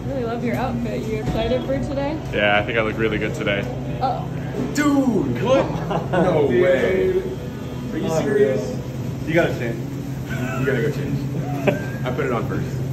Really love your outfit. You excited for today? Yeah, I think I look really good today. Oh. Dude, what? No way. Are you serious? You gotta change. You gotta go change. I put it on first.